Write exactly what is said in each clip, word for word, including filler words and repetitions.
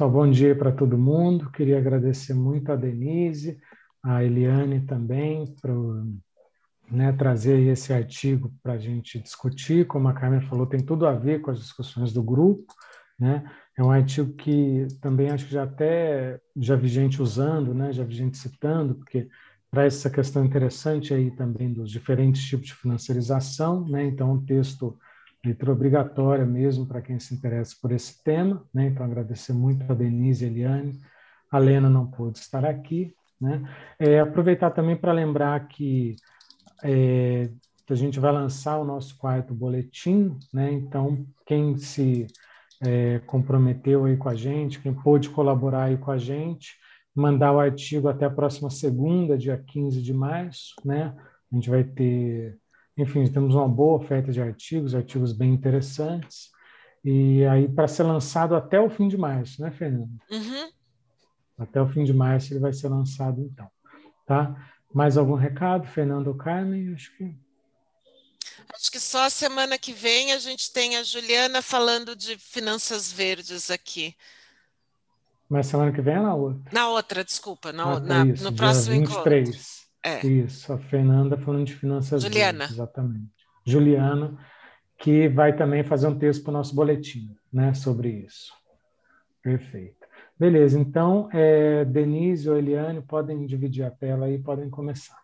Pessoal, bom dia para todo mundo. Queria agradecer muito a Denise, a Eliane também, por, né, trazer aí esse artigo para a gente discutir. Como a Carmen falou, tem tudo a ver com as discussões do grupo, né? É um artigo que também acho que já até já vi gente usando, né? Já vi gente citando, porque traz essa questão interessante aí também dos diferentes tipos de financiarização, né? Então, um texto leitura obrigatória mesmo para quem se interessa por esse tema, né? Então, agradecer muito a Denise e a Eliane. A Lena não pôde estar aqui, né? É, aproveitar também para lembrar que é, a gente vai lançar o nosso quarto boletim, né? Então, quem se é, comprometeu aí com a gente, quem pôde colaborar aí com a gente, mandar o artigo até a próxima segunda, dia quinze de março, né? A gente vai ter, enfim, temos uma boa oferta de artigos, artigos bem interessantes, e aí para ser lançado até o fim de março, né, Fernanda? Uhum. Até o fim de março ele vai ser lançado, então, tá? Mais algum recado, Fernando ou Carmen? Acho que Acho que só a semana que vem a gente tem a Juliana falando de finanças verdes aqui. mas semana que vem é na outra. Na outra, desculpa, Ah, na, tá, na- isso, no dia próximo vinte e encontro. três. É, Isso, a Fernanda falando de finanças verdes, Juliana. exatamente. Juliana, que vai também fazer um texto para o nosso boletim, né, sobre isso. Perfeito. Beleza, então, é, Denise ou Eliane podem dividir a tela aí, podem começar.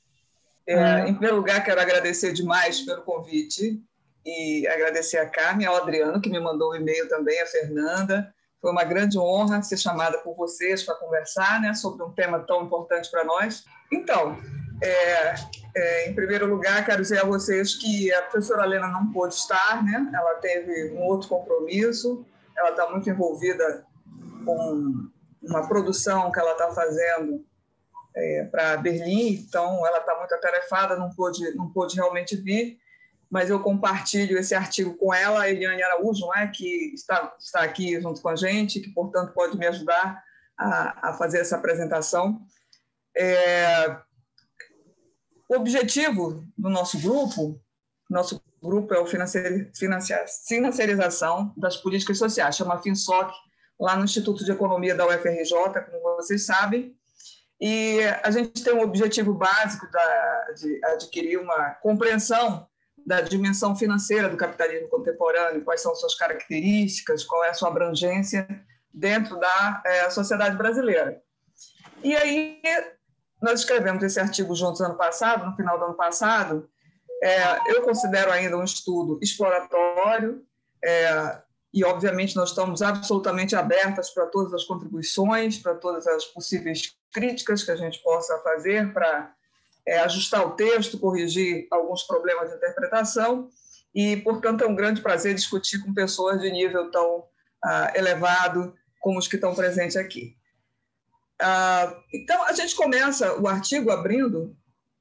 É, em primeiro lugar, quero agradecer demais pelo convite e agradecer a Carmen, ao Adriano, que me mandou o e-mail também, a Fernanda. Foi uma grande honra ser chamada por vocês para conversar, né, sobre um tema tão importante para nós. Então, é, é, em primeiro lugar, quero dizer a vocês que a professora Lena não pôde estar, né? Ela teve um outro compromisso, ela está muito envolvida com uma produção que ela está fazendo é, para Berlim, então ela está muito atarefada, não pôde, não pôde realmente vir, mas eu compartilho esse artigo com ela, a Eliane Araújo, não é, que está, está aqui junto com a gente, que, portanto, pode me ajudar a, a fazer essa apresentação. É, o objetivo do nosso grupo, nosso grupo é o financiarização das políticas sociais, chama FinSoc, lá no Instituto de Economia da U F R J, como vocês sabem, e a gente tem um objetivo básico da, de adquirir uma compreensão da dimensão financeira do capitalismo contemporâneo, quais são suas características, qual é a sua abrangência dentro da é, sociedade brasileira. E aí, nós escrevemos esse artigo juntos ano passado, no final do ano passado. É, eu considero ainda um estudo exploratório, é, e, obviamente, nós estamos absolutamente abertas para todas as contribuições, para todas as possíveis críticas que a gente possa fazer para é, ajustar o texto, corrigir alguns problemas de interpretação, e, portanto, é um grande prazer discutir com pessoas de nível tão ah, elevado como os que estão presentes aqui. Ah, então, a gente começa o artigo abrindo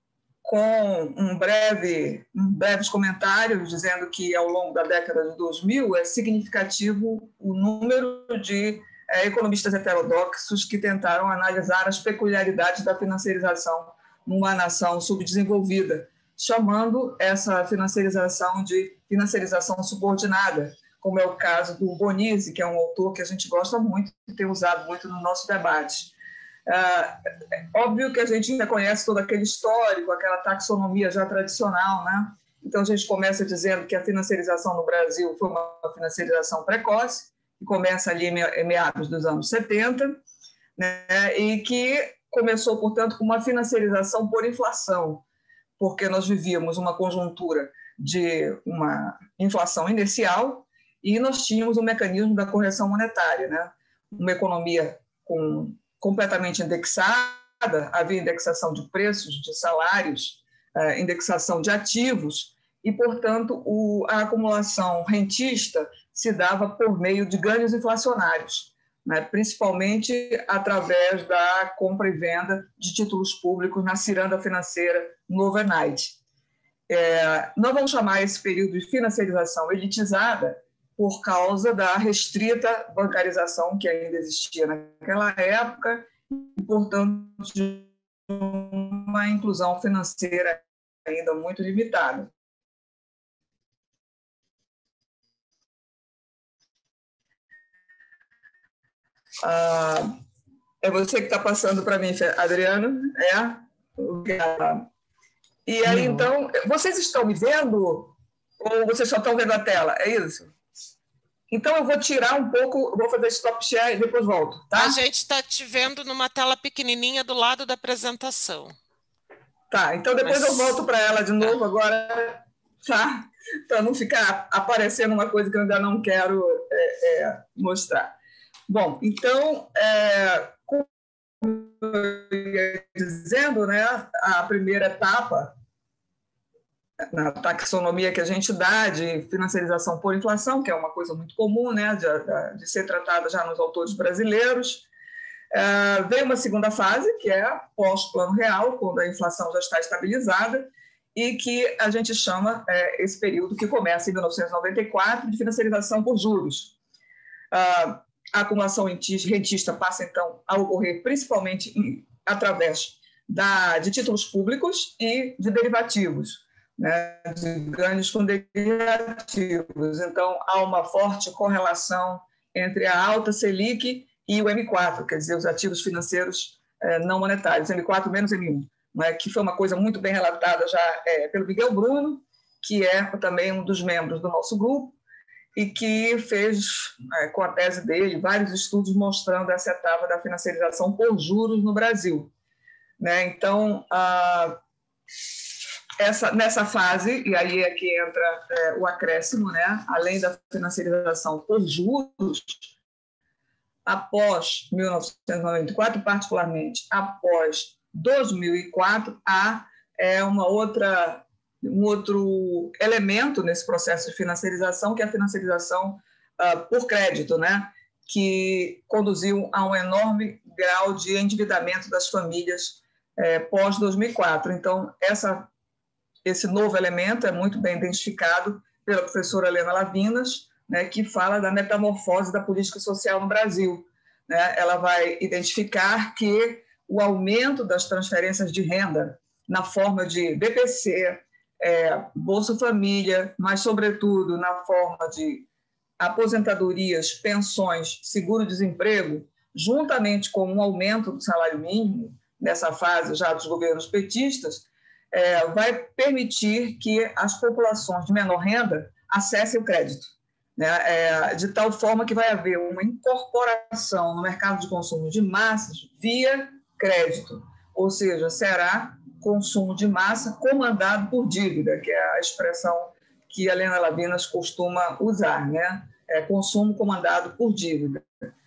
com um breve, um breves comentários dizendo que, ao longo da década de dois mil, é significativo o número de é, economistas heterodoxos que tentaram analisar as peculiaridades da financiarização numa nação subdesenvolvida, chamando essa financiarização de financiarização subordinada, como é o caso do Bonizzi, que é um autor que a gente gosta muito e tem usado muito no nosso debate. É óbvio que a gente reconhece todo aquele histórico, aquela taxonomia já tradicional, né? Então, a gente começa dizendo que a financiarização no Brasil foi uma financiarização precoce, que começa ali em meados dos anos setenta, né? E que começou, portanto, com uma financiarização por inflação, porque nós vivíamos uma conjuntura de uma inflação inicial e nós tínhamos um mecanismo da correção monetária, né? Uma economia com completamente indexada, havia indexação de preços, de salários, indexação de ativos, e, portanto, o, a acumulação rentista se dava por meio de ganhos inflacionários, né, principalmente através da compra e venda de títulos públicos na ciranda financeira no overnight. É, nós vamos chamar esse período de financiarização elitizada por causa da restrita bancarização que ainda existia naquela época e, portanto, de uma inclusão financeira ainda muito limitada. Ah, é você que está passando para mim, Adriano? É? Obrigada. E aí, Não. então, vocês estão me vendo ou vocês só estão vendo a tela? É isso? Então, eu vou tirar um pouco, vou fazer stop share e depois volto, tá? A gente está te vendo numa tela pequenininha do lado da apresentação. Tá, então depois Mas... eu volto para ela de novo tá. agora, tá? Para não ficar aparecendo uma coisa que eu ainda não quero é, é, mostrar. Bom, então, é, como eu ia dizendo, né, a primeira etapa na taxonomia que a gente dá de financiarização por inflação, que é uma coisa muito comum, né, de, de ser tratada já nos autores brasileiros. Uh, veio uma segunda fase, que é pós-plano real, quando a inflação já está estabilizada, e que a gente chama é, esse período que começa em mil novecentos e noventa e quatro de financiarização por juros. Uh, a acumulação rentista passa, então, a ocorrer principalmente em, através da, de títulos públicos e de derivativos, né, de ganhos com derivativos. Então, há uma forte correlação entre a alta Selic e o M quatro, quer dizer, os ativos financeiros eh, não monetários, M quatro menos M um, né, que foi uma coisa muito bem relatada já eh, pelo Miguel Bruno, que é também um dos membros do nosso grupo, e que fez, eh, com a tese dele, vários estudos mostrando essa etapa da financiarização por juros no Brasil. Né? Então, a, essa, nessa fase, e aí é que entra eh, o acréscimo, né, além da financiarização por juros, após mil novecentos e noventa e quatro, particularmente após dois mil e quatro, há é, uma outra, um outro elemento nesse processo de financiarização, que é a financiarização uh, por crédito, né? Que conduziu a um enorme grau de endividamento das famílias é, pós dois mil e quatro. Então, essa, esse novo elemento é muito bem identificado pela professora Helena Lavinas, né, que fala da metamorfose da política social no Brasil. Né? Ela vai identificar que o aumento das transferências de renda na forma de B P C, é, Bolsa Família, mas, sobretudo, na forma de aposentadorias, pensões, seguro-desemprego, juntamente com um aumento do salário mínimo, nessa fase já dos governos petistas, é, vai permitir que as populações de menor renda acessem o crédito. Né, é, de tal forma que vai haver uma incorporação no mercado de consumo de massas via crédito, ou seja, será consumo de massa comandado por dívida, que é a expressão que a Helena Lavinas costuma usar, né? É, consumo comandado por dívida.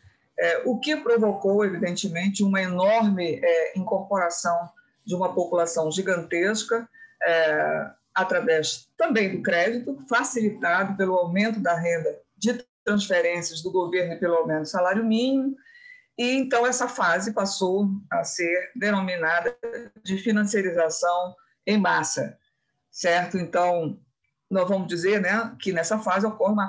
É, o que provocou, evidentemente, uma enorme é, incorporação de uma população gigantesca, é, através também do crédito, facilitado pelo aumento da renda de transferências do governo e pelo aumento do salário mínimo, e então essa fase passou a ser denominada de financiarização em massa, certo? Então, nós vamos dizer, né, que nessa fase ocorre uma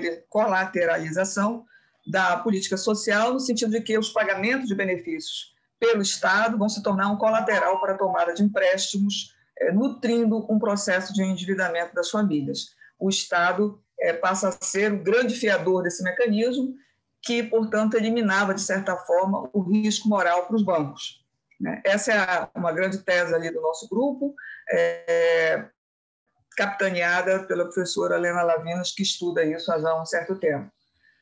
colateralização da política social, no sentido de que os pagamentos de benefícios pelo Estado vão se tornar um colateral para a tomada de empréstimos, nutrindo um processo de endividamento das famílias. O Estado é, passa a ser o grande fiador desse mecanismo, que, portanto, eliminava, de certa forma, o risco moral para os bancos. Né? Essa é uma grande tese ali do nosso grupo, é, capitaneada pela professora Helena Lavinas, que estuda isso há já um certo tempo.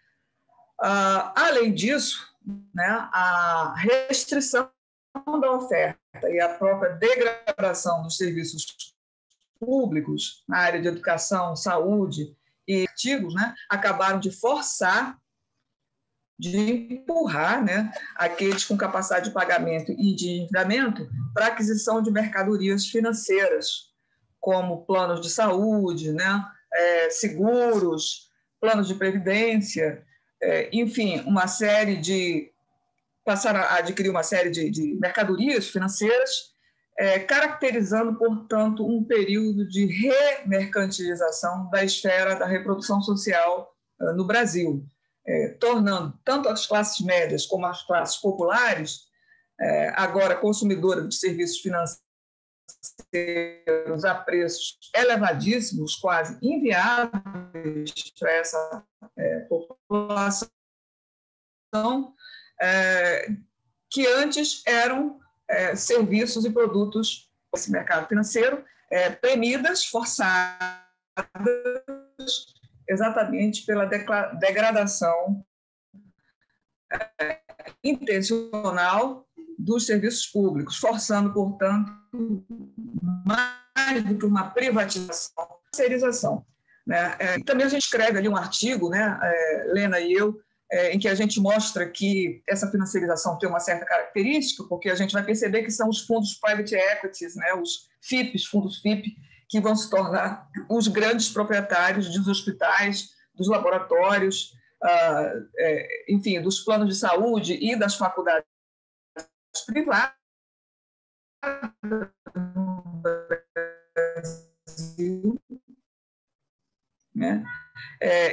Ah, além disso, né, a restrição da oferta e a própria degradação dos serviços públicos na área de educação, saúde e artigos, né, acabaram de forçar, de empurrar, né, aqueles com capacidade de pagamento e de endividamento para a aquisição de mercadorias financeiras, como planos de saúde, né, é, seguros, planos de previdência, é, enfim, uma série de passaram a adquirir uma série de, de mercadorias financeiras, é, caracterizando, portanto, um período de remercantilização da esfera da reprodução social uh, no Brasil, é, tornando tanto as classes médias como as classes populares, é, agora consumidoras de serviços financeiros a preços elevadíssimos, quase inviáveis para essa é, população, é, que antes eram é, serviços e produtos desse mercado financeiro, é, premidas, forçadas, exatamente pela degradação é, intencional dos serviços públicos, forçando, portanto, mais do que uma privatização, terceirização. Né? É, também a gente escreve ali um artigo, né, é, Lena e eu, é, em que a gente mostra que essa financiarização tem uma certa característica, porque a gente vai perceber que são os fundos private equities, né, os F I Ps, fundos F I P, que vão se tornar os grandes proprietários dos hospitais, dos laboratórios, ah, é, enfim, dos planos de saúde e das faculdades privadas no Brasil, né? É,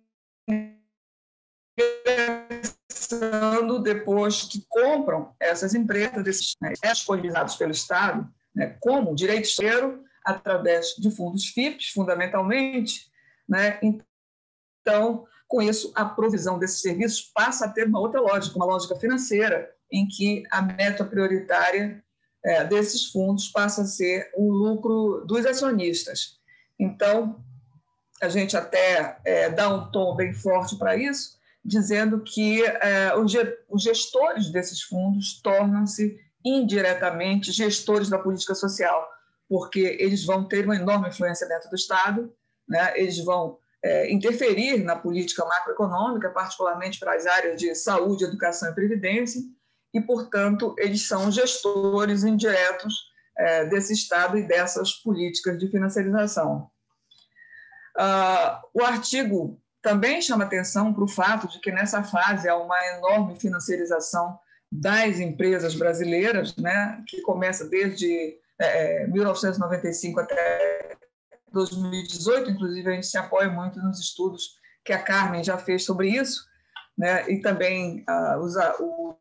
ingressando depois que compram essas empresas, desses, né, disponibilizados pelo Estado, né, como direito estrangeiro, através de fundos F I Ps, fundamentalmente, né? Então, com isso, a provisão desses serviços passa a ter uma outra lógica, uma lógica financeira, em que a meta prioritária é, desses fundos passa a ser o lucro dos acionistas. Então, a gente até é, dá um tom bem forte para isso, dizendo que é, os gestores desses fundos tornam-se indiretamente gestores da política social, porque eles vão ter uma enorme influência dentro do Estado, né? Eles vão é, interferir na política macroeconômica, particularmente para as áreas de saúde, educação e previdência, e, portanto, eles são gestores indiretos é, desse Estado e dessas políticas de financiarização. Uh, o artigo também chama atenção para o fato de que, nessa fase, há uma enorme financiarização das empresas brasileiras, né, que começa desde é, mil novecentos e noventa e cinco até dois mil e dezoito, inclusive a gente se apoia muito nos estudos que a Carmen já fez sobre isso, né, e também uh, usa o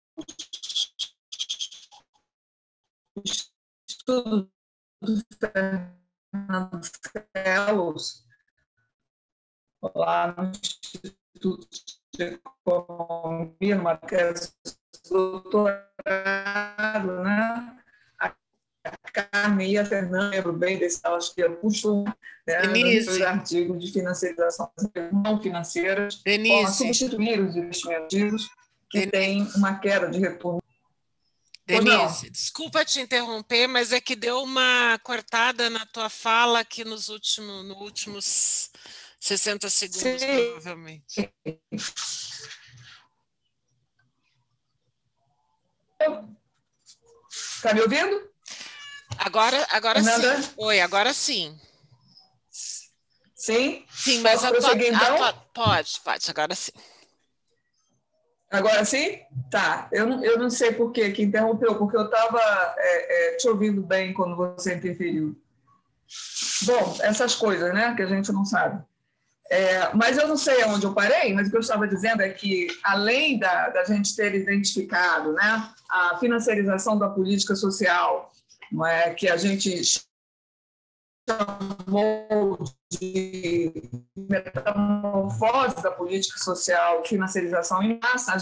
estudo do Fernando Fellows, lá no Instituto de Economia, numa tese de doutorado, né? A Carmen e a Fernanda, lembro bem desse, acho que é o costume, né, nos artigos de financiarização não financeiras, para substituir os investimentos que têm uma queda de retorno. Denise, desculpa te interromper, mas é que deu uma cortada na tua fala aqui nos últimos, nos últimos sessenta segundos, sim, provavelmente. Está me ouvindo? Agora, agora Fernanda? sim. Oi, agora sim. Sim? Sim, mas Posso a tua, prosseguir, então? a tua, pode, pode, agora sim. Agora sim? Tá. Eu não, eu não sei por que que interrompeu, porque eu estava é, é, te ouvindo bem quando você interferiu. Bom, essas coisas, né, que a gente não sabe. É, mas eu não sei onde eu parei, mas o que eu estava dizendo é que, além da, da gente ter identificado, né, a financiarização da política social, não é, que a gente chamou de metamorfose da política social, financiarização em massa, a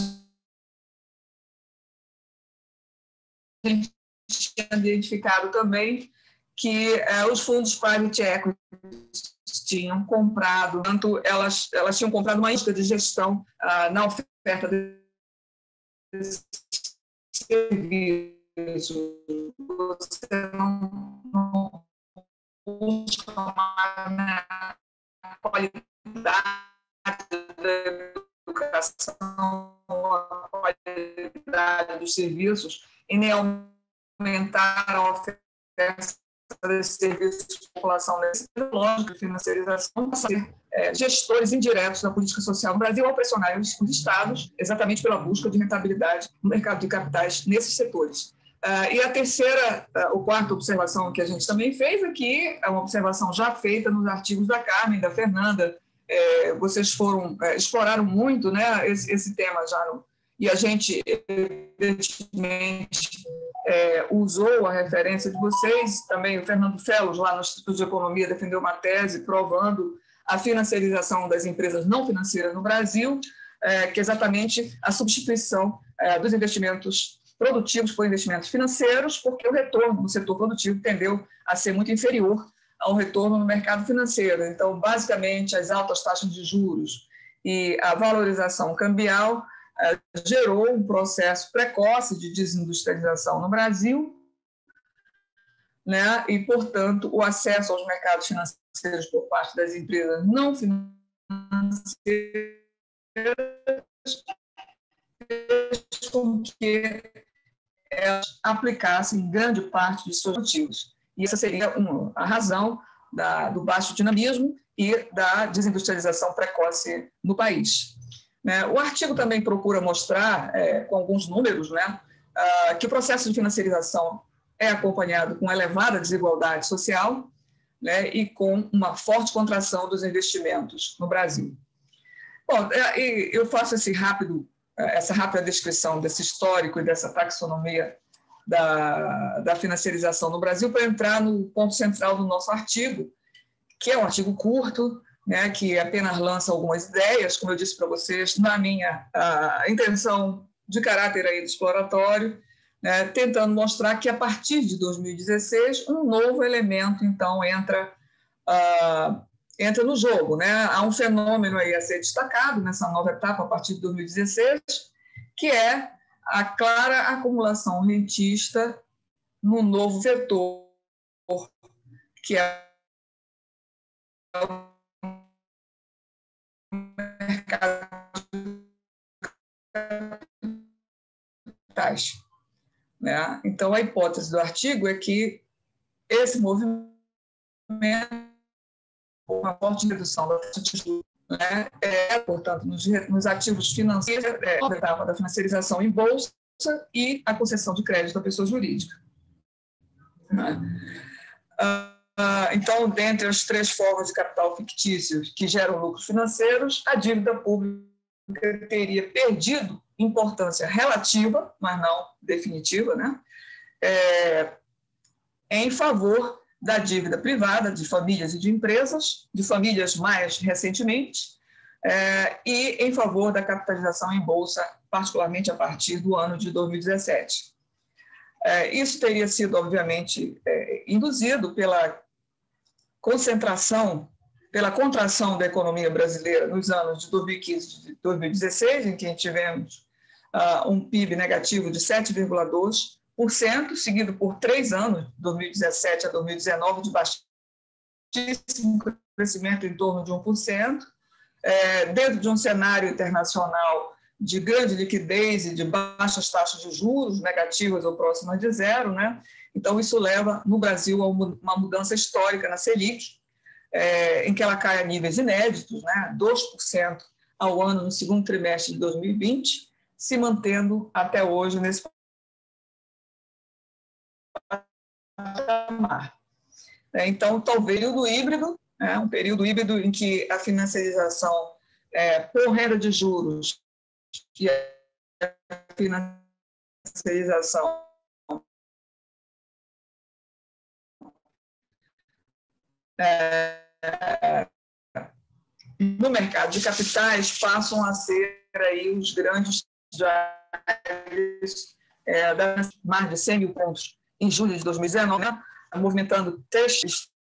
gente tinha identificado também que é, os fundos private equity tinham comprado, tanto elas, elas tinham comprado uma isca de gestão ah, na oferta desse serviço. Você não, não busca a qualidade da educação, a qualidade dos serviços e nem aumentar a oferta desses serviços de população, nessa lógica de financiarização, ser é, gestores indiretos da política social no Brasil ao pressionar os, os estados exatamente pela busca de rentabilidade no mercado de capitais nesses setores. Uh, e a terceira, uh, ou quarta observação que a gente também fez aqui, é uma observação já feita nos artigos da Carmen, da Fernanda, é, vocês foram, é, exploraram muito, né, esse, esse tema já, no, e a gente, evidentemente, é, usou a referência de vocês, também o Fernando Fellows, lá no Instituto de Economia, defendeu uma tese provando a financiarização das empresas não financeiras no Brasil, é, que é exatamente a substituição é, dos investimentos produtivos por investimentos financeiros, porque o retorno no setor produtivo tendeu a ser muito inferior ao retorno no mercado financeiro. Então, basicamente, as altas taxas de juros e a valorização cambial eh, gerou um processo precoce de desindustrialização no Brasil, né? E, portanto, o acesso aos mercados financeiros por parte das empresas não financeiras fez com que elas aplicassem grande parte de seus motivos. E essa seria uma, a razão da, do baixo dinamismo e da desindustrialização precoce no país. Né? O artigo também procura mostrar, é, com alguns números, né, uh, que o processo de financiarização é acompanhado com elevada desigualdade social, né, e com uma forte contração dos investimentos no Brasil. Bom, eu faço esse rápido, essa rápida descrição desse histórico e dessa taxonomia da, da financiarização no Brasil para entrar no ponto central do nosso artigo, que é um artigo curto, né, que apenas lança algumas ideias, como eu disse para vocês, na minha a intenção de caráter aí exploratório, né, tentando mostrar que, a partir de dois mil e dezesseis, um novo elemento, então, entra, uh, entra no jogo. Né? Há um fenômeno aí a ser destacado nessa nova etapa, a partir de dois mil e dezesseis, que é a clara acumulação rentista no novo vetor, que é mercado de capitais. Né? Então, a hipótese do artigo é que esse movimento, uma forte redução da taxa de juros, né, é, portanto, nos, nos ativos financeiros, é, a etapa da financiarização em bolsa e a concessão de crédito à pessoa jurídica. Né? Uh, Então, dentre as três formas de capital fictício que geram lucros financeiros, a dívida pública teria perdido importância relativa, mas não definitiva, né? é, em favor da dívida privada de famílias e de empresas, de famílias mais recentemente, é, e em favor da capitalização em bolsa, particularmente a partir do ano de dois mil e dezessete. É, isso teria sido, obviamente, é, induzido pela concentração, pela contração da economia brasileira nos anos de dois mil e quinze e dois mil e dezesseis, em que tivemos uh, um P I B negativo de sete vírgula dois por cento, seguido por três anos, dois mil e dezessete a dois mil e dezenove, de baixíssimo crescimento em torno de um por cento, é, dentro de um cenário internacional de grande liquidez e de baixas taxas de juros, negativas ou próximas de zero, né? Então, isso leva, no Brasil, a uma mudança histórica na Selic, é, em que ela cai a níveis inéditos, né? dois por cento ao ano no segundo trimestre de dois mil e vinte, se mantendo até hoje nesse patamar. Então, talvez o híbrido, né? Um período híbrido em que a financiarização é, por renda de juros e a financiarização é, no mercado de capitais passam a ser aí os grandes drives, é, mais de cem mil pontos em julho de dois mil e dezenove, né? Movimentando texto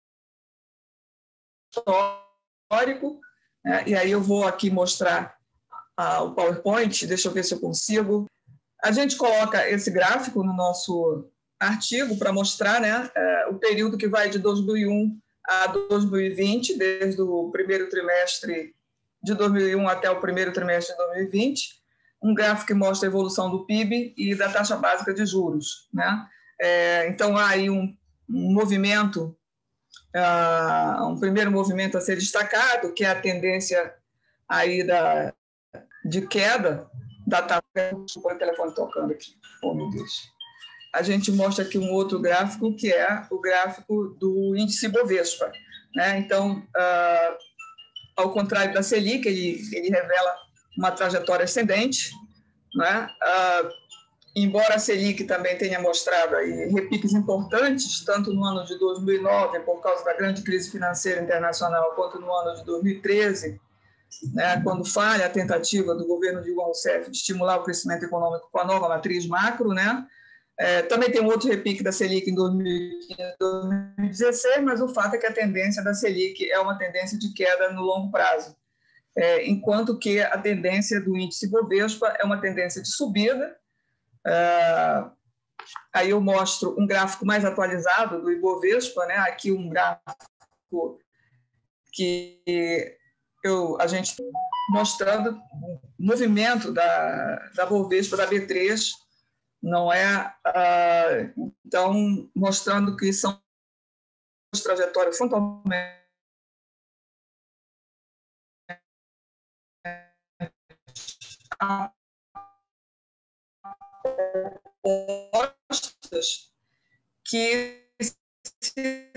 histórico, né? E aí eu vou aqui mostrar ah, o PowerPoint, deixa eu ver se eu consigo. A gente coloca esse gráfico no nosso artigo para mostrar, né, é, o período que vai de dois mil e um a dois mil e vinte, desde o primeiro trimestre de dois mil e um até o primeiro trimestre de dois mil e vinte, um gráfico que mostra a evolução do P I B e da taxa básica de juros. Né? É, então, há aí um, um movimento, uh, um primeiro movimento a ser destacado, que é a tendência aí da, de queda da taxa... Desculpa, o telefone tocando aqui. Oh, meu Deus. A gente mostra aqui um outro gráfico, que é o gráfico do índice Bovespa. Né? Então, uh, ao contrário da Selic, ele, ele revela uma trajetória ascendente, né? uh, embora a Selic também tenha mostrado aí repiques importantes, tanto no ano de dois mil e nove, por causa da grande crise financeira internacional, quanto no ano de dois mil e treze, né, quando falha a tentativa do governo Dilma Rousseff de estimular o crescimento econômico com a nova matriz macro, né? É, também tem um outro repique da Selic em dois mil e quinze, dois mil e dezesseis, mas o fato é que a tendência da Selic é uma tendência de queda no longo prazo, é, enquanto que a tendência do índice Bovespa é uma tendência de subida. É, aí eu mostro um gráfico mais atualizado do Ibovespa, né? Aqui um gráfico que eu, a gente mostrando o movimento da, da Bovespa, da B três, não é? Uh, então, mostrando que são trajetórias frontalmente opostas que se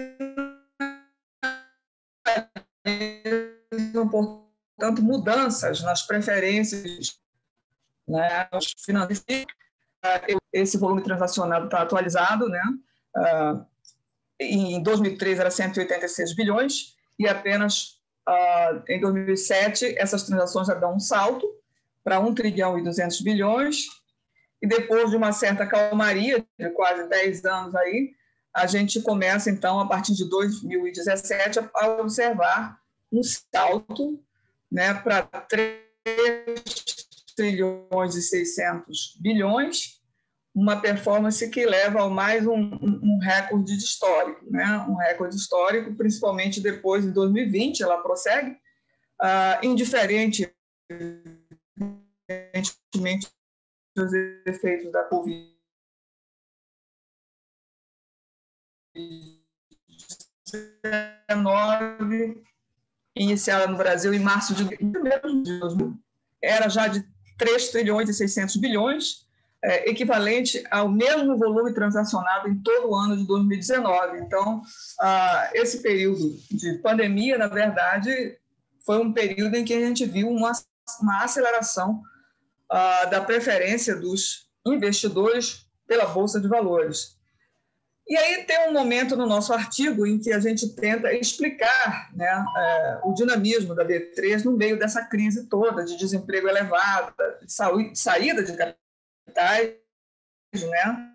portanto, mudanças nas preferências, né, financeiros. Esse volume transacionado está atualizado, né? Uh, em dois mil e treze era cento e oitenta e seis bilhões e apenas uh, em dois mil e sete essas transações já dão um salto para um trilhão e duzentos bilhões e depois de uma certa calmaria de quase dez anos aí, a gente começa então a partir de dois mil e dezessete a observar um salto, né, para três trilhões e seiscentos bilhões, uma performance que leva a mais um, um, um recorde histórico, né? Um recorde histórico, principalmente depois de dois mil e vinte, ela prossegue, uh, indiferente dos efeitos da Covid dezenove, iniciada no Brasil em março de dois mil, era já de três trilhões e seiscentos bilhões, é, equivalente ao mesmo volume transacionado em todo o ano de dois mil e dezenove. Então, ah, esse período de pandemia, na verdade, foi um período em que a gente viu uma, uma aceleração ah, da preferência dos investidores pela Bolsa de Valores. E aí tem um momento no nosso artigo em que a gente tenta explicar, né, é, o dinamismo da B três no meio dessa crise toda de desemprego elevado, de saída de capitais, né?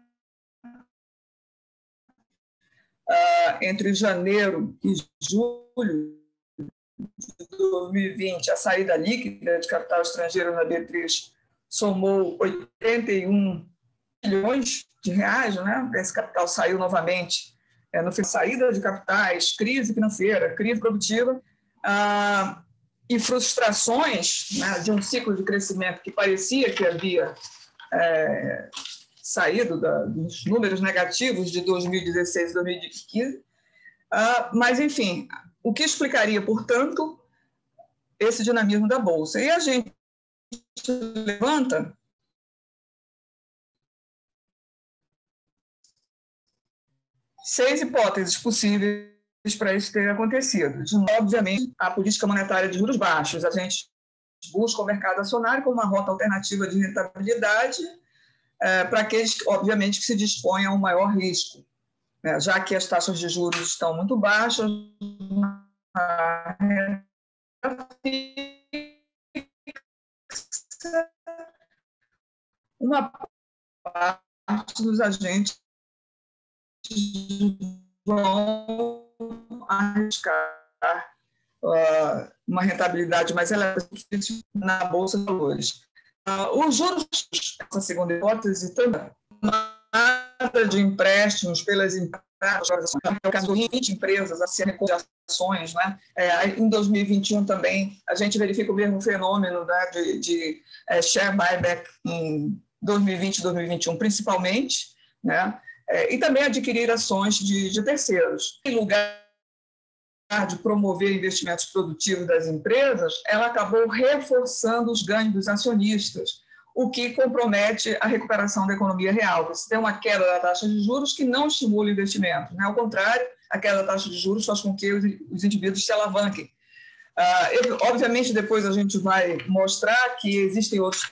Uh, entre janeiro e julho de dois mil e vinte, a saída líquida de capital estrangeiro na B três somou oitenta e um bilhões de reais, né? Esse capital saiu novamente é, no fim, saída de capitais, crise financeira, crise produtiva ah, e frustrações, né, de um ciclo de crescimento que parecia que havia é, saído da, dos números negativos de dois mil e dezesseis e dois mil e quinze, ah, mas, enfim, o que explicaria, portanto, esse dinamismo da Bolsa? E a gente levanta seis hipóteses possíveis para isso ter acontecido. Obviamente, a política monetária de juros baixos. A gente busca o mercado acionário como uma rota alternativa de rentabilidade é, para aqueles, obviamente, que se dispõem a um maior risco, né? Já que as taxas de juros estão muito baixas, uma parte dos agentes vão arriscar uh, uma rentabilidade mais elevada na Bolsa de Valores. Uh, os juros, essa segunda hipótese, também nada de empréstimos pelas empresas, no caso de vinte empresas, assim, ações, né? É, em dois mil e vinte e um também, a gente verifica o mesmo fenômeno, né, de, de é, share buyback em dois mil e vinte e dois mil e vinte e um, principalmente, né? É, e também adquirir ações de, de terceiros. Em lugar de promover investimentos produtivos das empresas, ela acabou reforçando os ganhos dos acionistas, o que compromete a recuperação da economia real. Você tem uma queda da taxa de juros que não estimula investimentos, né? Ao contrário, a queda da taxa de juros faz com que os, os indivíduos se alavanquem. Ah, eu, obviamente, depois a gente vai mostrar que existem outros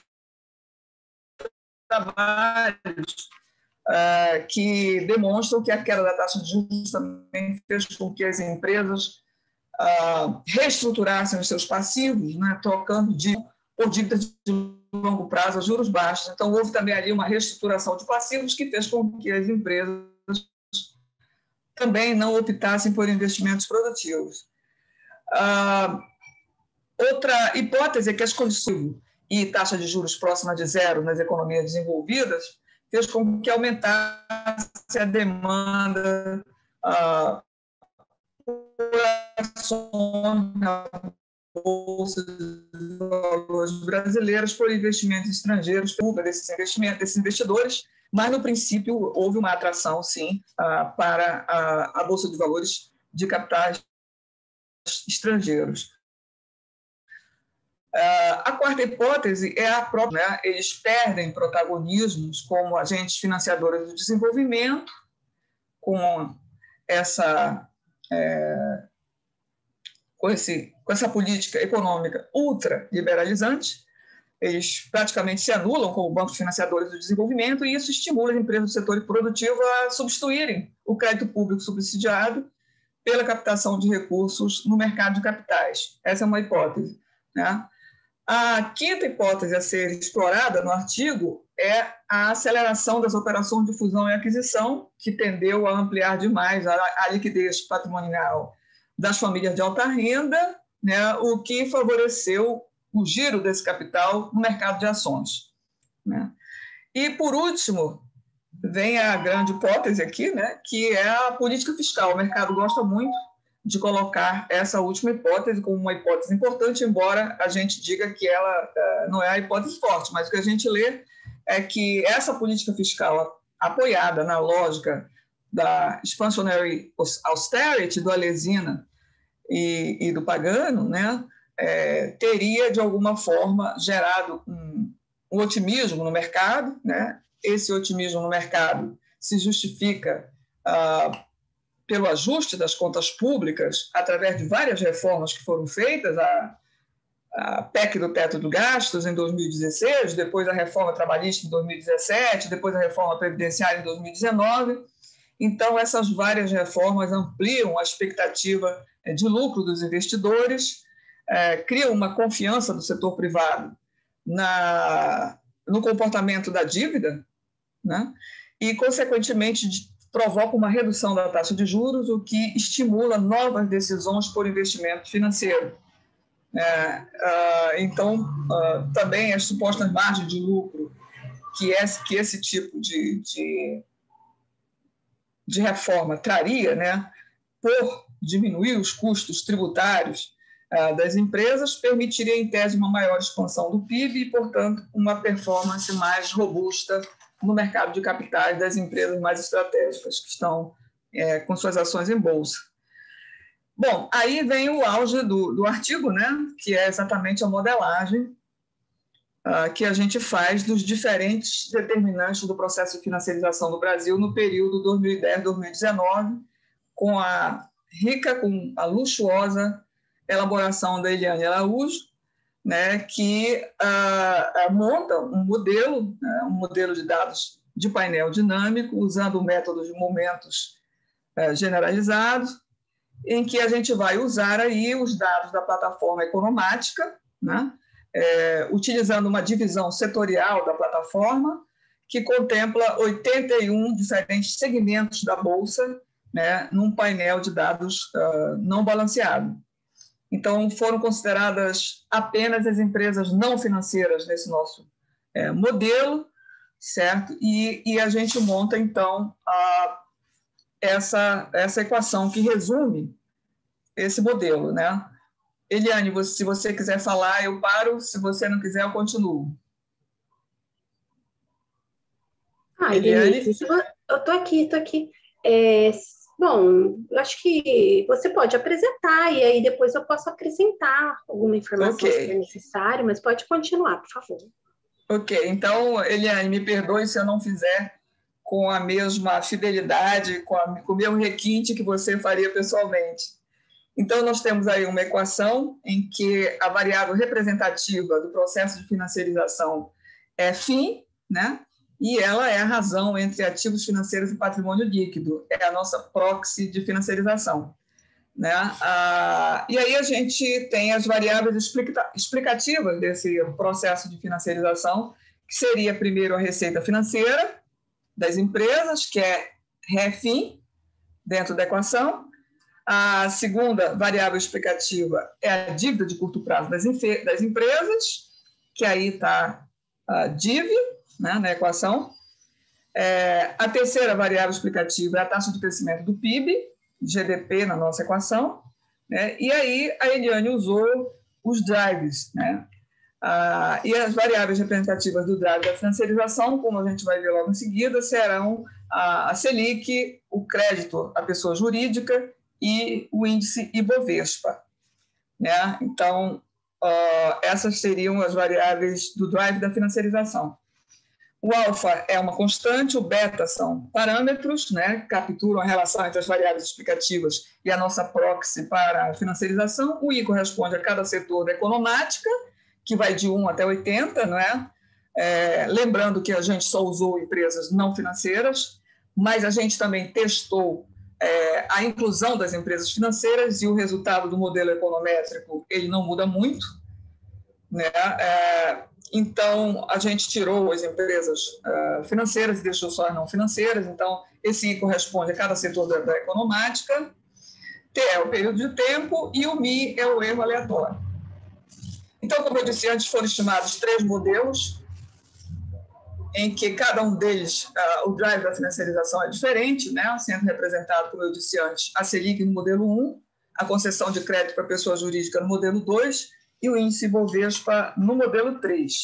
trabalhos Uh, que demonstram que a queda da taxa de juros também fez com que as empresas uh, reestruturassem os seus passivos, né, trocando de, por dívidas de longo prazo a juros baixos. Então, houve também ali uma reestruturação de passivos que fez com que as empresas também não optassem por investimentos produtivos. Uh, outra hipótese é que as condições e taxa de juros próxima de zero nas economias desenvolvidas fez com que aumentasse a demanda uh, por ações na bolsa de valores brasileiras por investimentos estrangeiros, desses investimentos, desses investidores, mas, no princípio, houve uma atração, sim, uh, para a, a bolsa de valores de capitais estrangeiros. Uh, a quarta hipótese é a própria, né? Eles perdem protagonismos como agentes financiadores do desenvolvimento, com essa, é, com, esse, com essa política econômica ultraliberalizante. Eles praticamente se anulam como bancos financiadores do desenvolvimento e isso estimula as empresas do setor produtivo a substituírem o crédito público subsidiado pela captação de recursos no mercado de capitais. Essa é uma hipótese, né? A quinta hipótese a ser explorada no artigo é a aceleração das operações de fusão e aquisição, que tendeu a ampliar demais a, a liquidez patrimonial das famílias de alta renda, né, o que favoreceu o giro desse capital no mercado de ações, né? E, por último, vem a grande hipótese aqui, né, que é a política fiscal. O mercado gosta muito de colocar essa última hipótese como uma hipótese importante, embora a gente diga que ela uh, não é a hipótese forte, mas o que a gente lê é que essa política fiscal apoiada na lógica da expansionary austerity do Alesina e, e do Pagano, né, é, teria, de alguma forma, gerado um, um otimismo no mercado, né? Esse otimismo no mercado se justifica uh, pelo ajuste das contas públicas, através de várias reformas que foram feitas, a, a P E C do teto de gastos em dois mil e dezesseis, depois a reforma trabalhista em dois mil e dezessete, depois a reforma previdenciária em dois mil e dezenove. Então, essas várias reformas ampliam a expectativa de lucro dos investidores, é, criam uma confiança do setor privado na, no comportamento da dívida, né? E, consequentemente, provoca uma redução da taxa de juros, o que estimula novas decisões por investimento financeiro. É, uh, então, uh, também as supostas margens de lucro que, é, que esse tipo de, de, de reforma traria, né, por diminuir os custos tributários uh, das empresas, permitiria, em tese, uma maior expansão do P I B e, portanto, uma performance mais robusta no mercado de capitais das empresas mais estratégicas que estão é, com suas ações em bolsa. Bom, aí vem o auge do, do artigo, né, que é exatamente a modelagem uh, que a gente faz dos diferentes determinantes do processo de financiarização do Brasil no período dois mil e dez a dois mil e dezenove, com a rica, com a luxuosa elaboração da Eliane Araújo, né, que uh, uh, monta um modelo, né, um modelo de dados de painel dinâmico, usando o método de momentos uh, generalizados, em que a gente vai usar aí os dados da plataforma economática, né, é, utilizando uma divisão setorial da plataforma, que contempla oitenta e um diferentes segmentos da Bolsa, né, num painel de dados uh, não balanceado. Então, foram consideradas apenas as empresas não financeiras nesse nosso é, modelo, certo? E, e a gente monta, então, a, essa, essa equação que resume esse modelo, né? Eliane, você, se você quiser falar, eu paro. Se você não quiser, eu continuo. Ah, Eliane? Denise, eu estou aqui, estou aqui. É... Bom, eu acho que você pode apresentar e aí depois eu posso acrescentar alguma informação okay. se for necessário, mas pode continuar, por favor. Ok, então, Eliane, me perdoe se eu não fizer com a mesma fidelidade, com, a, com o mesmo requinte que você faria pessoalmente. Então, nós temos aí uma equação em que a variável representativa do processo de financiarização é F I I, né? E ela é a razão entre ativos financeiros e patrimônio líquido, é a nossa proxy de financiarização. né? Ah, e aí a gente tem as variáveis explica explicativas desse processo de financiarização, que seria, primeiro, a receita financeira das empresas, que é REFIM, dentro da equação. A segunda variável explicativa é a dívida de curto prazo das, das empresas, que aí está a D I V, né, na equação. É, a terceira variável explicativa é a taxa de crescimento do P I B, G D P na nossa equação, né? E aí a Eliane usou os drives, né? Ah, e as variáveis representativas do drive da financiarização, como a gente vai ver logo em seguida, serão a, a Selic, o crédito à pessoa jurídica e o índice Ibovespa, né? Então, uh, essas seriam as variáveis do drive da financiarização. O alfa é uma constante, o beta são parâmetros, né, que capturam a relação entre as variáveis explicativas e a nossa proxy para a financiarização. O I corresponde a cada setor da economática, que vai de um até oitenta, não é? É, lembrando que a gente só usou empresas não financeiras, mas a gente também testou é, a inclusão das empresas financeiras e o resultado do modelo econométrico ele não muda muito, né? É, então, a gente tirou as empresas uh, financeiras e deixou só as não financeiras. Então, esse I corresponde a cada setor da, da economática, T é o período de tempo e o M I é o erro aleatório. Então, como eu disse antes, foram estimados três modelos, em que cada um deles, uh, o drive da financiarização é diferente, né? Sendo representado, como eu disse antes, a Selic no modelo um, a concessão de crédito para a pessoa jurídica no modelo dois, e o índice Ibovespa no modelo três.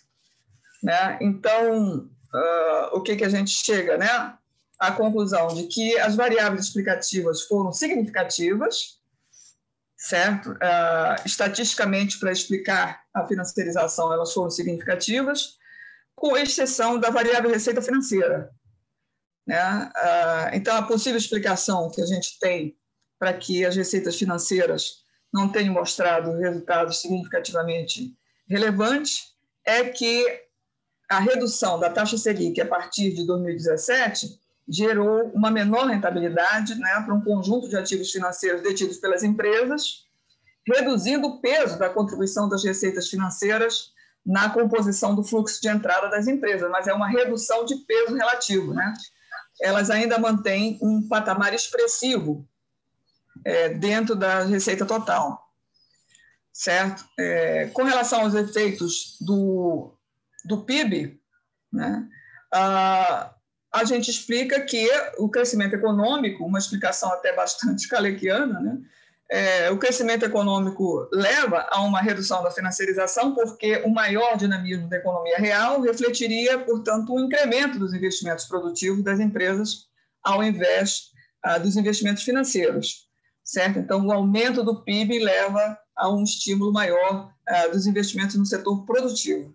Né? Então, uh, o que, que a gente chega? Né? À conclusão de que as variáveis explicativas foram significativas, certo? Uh, estatisticamente, para explicar a financiarização, elas foram significativas, com exceção da variável receita financeira. Né? Uh, então, a possível explicação que a gente tem para que as receitas financeiras não tenham mostrado resultados significativamente relevantes, é que a redução da taxa Selic a partir de dois mil e dezessete gerou uma menor rentabilidade, né, para um conjunto de ativos financeiros detidos pelas empresas, reduzindo o peso da contribuição das receitas financeiras na composição do fluxo de entrada das empresas, mas é uma redução de peso relativo, né? Elas ainda mantêm um patamar expressivo É, dentro da receita total, certo? É, com relação aos efeitos do, do P I B, né, a, a gente explica que o crescimento econômico, uma explicação até bastante kalekiana, né, é, o crescimento econômico leva a uma redução da financiarização, porque o maior dinamismo da economia real refletiria, portanto, um incremento dos investimentos produtivos das empresas ao invés ah, dos investimentos financeiros. Certo? Então, o aumento do P I B leva a um estímulo maior uh, dos investimentos no setor produtivo.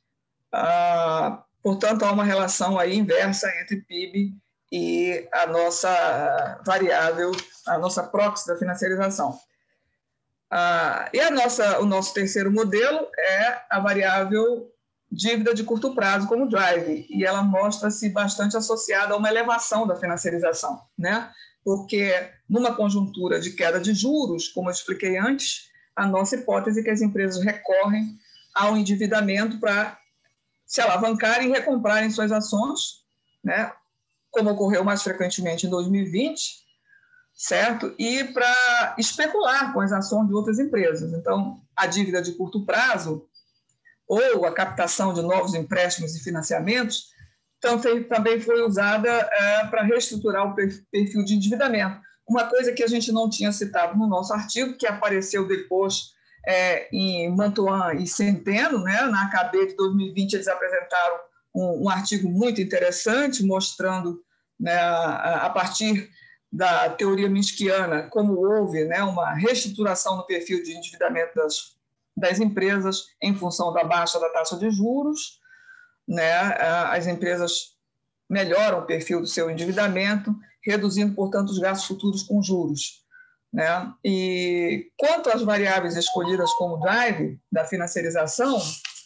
Uh, portanto, há uma relação aí inversa entre P I B e a nossa variável, a nossa proxy da financiarização. Uh, e a nossa, o nosso terceiro modelo é a variável dívida de curto prazo como drive, e ela mostra-se bastante associada a uma elevação da financiarização, né? Porque numa conjuntura de queda de juros, como eu expliquei antes, a nossa hipótese é que as empresas recorrem ao endividamento para se alavancarem e recomprarem suas ações, né, como ocorreu mais frequentemente em dois mil e vinte, certo? E para especular com as ações de outras empresas. Então, a dívida de curto prazo ou a captação de novos empréstimos e financiamentos então, também foi usada é, para reestruturar o perfil de endividamento. Uma coisa que a gente não tinha citado no nosso artigo, que apareceu depois é, em Mantuan e Centeno, né? Na A K B de dois mil e vinte, eles apresentaram um, um artigo muito interessante, mostrando, né, a, a partir da teoria minskiana, como houve, né, uma reestruturação no perfil de endividamento das, das empresas em função da baixa da taxa de juros. Né, as empresas melhoram o perfil do seu endividamento, reduzindo, portanto, os gastos futuros com juros. Né? E quanto às variáveis escolhidas como drive da financiarização,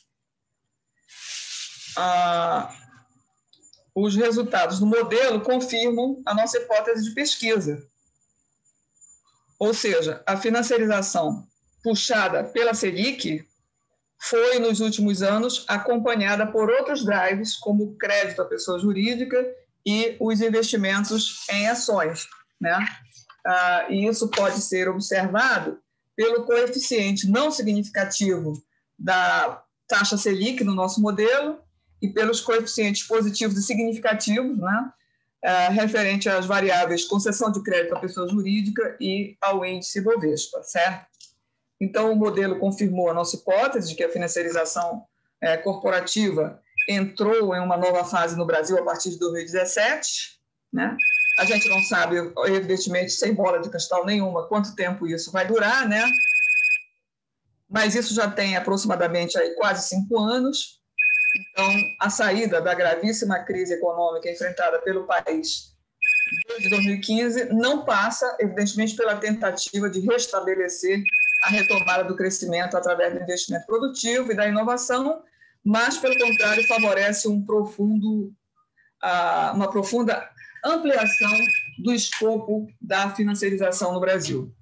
ah, os resultados do modelo confirmam a nossa hipótese de pesquisa. Ou seja, a financiarização puxada pela Selic foi, nos últimos anos, acompanhada por outros drives, como o crédito à pessoa jurídica e os investimentos em ações, né? Ah, e isso pode ser observado pelo coeficiente não significativo da taxa Selic no nosso modelo e pelos coeficientes positivos e significativos, né? Ah, referente às variáveis concessão de crédito à pessoa jurídica e ao índice Bovespa, certo? Então, o modelo confirmou a nossa hipótese de que a financiarização é, corporativa entrou em uma nova fase no Brasil a partir de dois mil e dezessete, né? A gente não sabe, evidentemente, sem bola de cristal nenhuma, quanto tempo isso vai durar, né? Mas isso já tem aproximadamente aí quase cinco anos. Então, a saída da gravíssima crise econômica enfrentada pelo país desde dois mil e quinze não passa, evidentemente, pela tentativa de restabelecer a retomada do crescimento através do investimento produtivo e da inovação, mas, pelo contrário, favorece um profundo, uma profunda ampliação do escopo da financiarização no Brasil.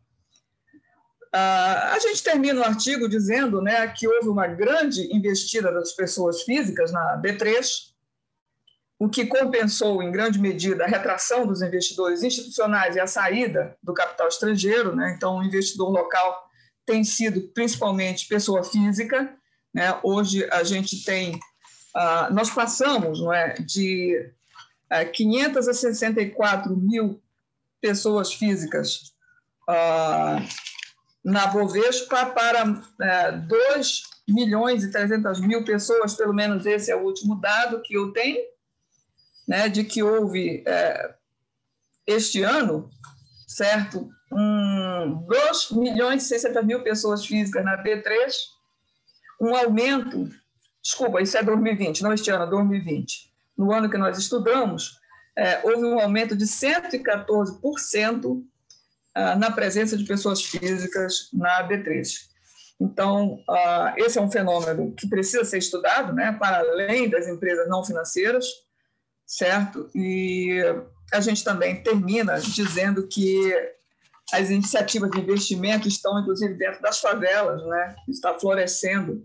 A gente termina o artigo dizendo, né, que houve uma grande investida das pessoas físicas na B três, o que compensou, em grande medida, a retração dos investidores institucionais e a saída do capital estrangeiro, né? Então, o investidor local tem sido principalmente pessoa física, né? Hoje a gente tem, uh, nós passamos, não é, de uh, quinhentas a sessenta e quatro mil pessoas físicas uh, na Bovespa para uh, dois milhões e trezentas mil pessoas, pelo menos esse é o último dado que eu tenho, né, de que houve uh, este ano, certo? Um, dois milhões e seiscentas mil pessoas físicas na B três, um aumento, desculpa, isso é dois mil e vinte, não este ano, dois mil e vinte. No ano que nós estudamos, é, houve um aumento de cento e quatorze por cento ah, na presença de pessoas físicas na B três. Então, ah, esse é um fenômeno que precisa ser estudado, né, para além das empresas não financeiras, certo? E a gente também termina dizendo que as iniciativas de investimento estão, inclusive, dentro das favelas, né? Está florescendo.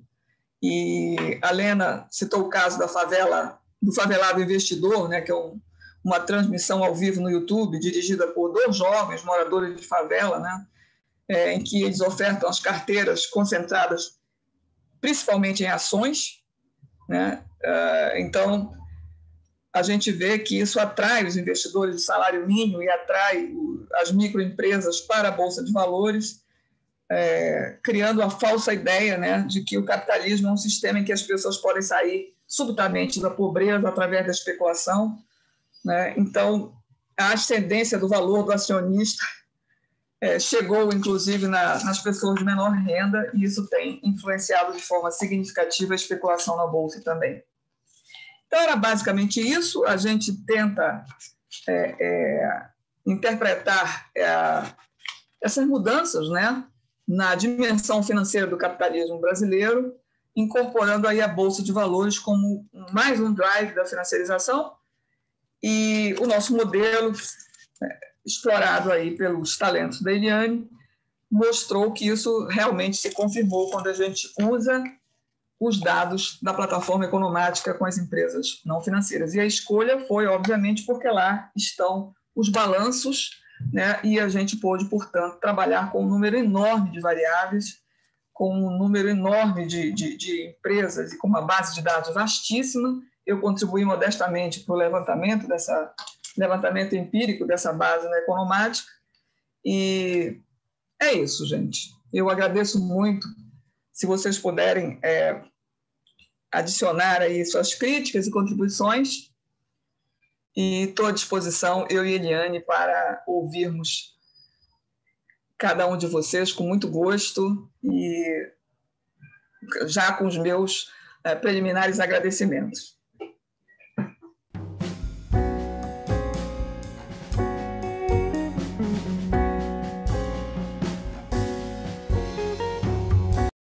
E a Lena citou o caso da favela, do Favelado Investidor, né? Que é um, uma transmissão ao vivo no YouTube, dirigida por dois jovens moradores de favela, né? É, em que eles ofertam as carteiras concentradas principalmente em ações, né? É, então, a gente vê que isso atrai os investidores de salário mínimo e atrai as microempresas para a Bolsa de Valores, é, criando a falsa ideia, né, de que o capitalismo é um sistema em que as pessoas podem sair subitamente da pobreza através da especulação, né? Então, a ascendência do valor do acionista é, chegou, inclusive, na, nas pessoas de menor renda, e isso tem influenciado de forma significativa a especulação na Bolsa também. Então, era basicamente isso. A gente tenta é, é, interpretar é, essas mudanças, né, na dimensão financeira do capitalismo brasileiro, incorporando aí a Bolsa de Valores como mais um drive da financiarização, e o nosso modelo, é, explorado aí pelos talentos da Eliane, mostrou que isso realmente se confirmou quando a gente usa os dados da plataforma economática com as empresas não financeiras. E a escolha foi, obviamente, porque lá estão os balanços, né? E a gente pôde, portanto, trabalhar com um número enorme de variáveis, com um número enorme de, de, de empresas e com uma base de dados vastíssima. Eu contribuí modestamente para o levantamento, dessa, levantamento empírico dessa base na economática. E é isso, gente. Eu agradeço muito. Se vocês puderem é, adicionar aí suas críticas e contribuições, e estou à disposição, eu e Eliane, para ouvirmos cada um de vocês com muito gosto e já com os meus é, preliminares agradecimentos.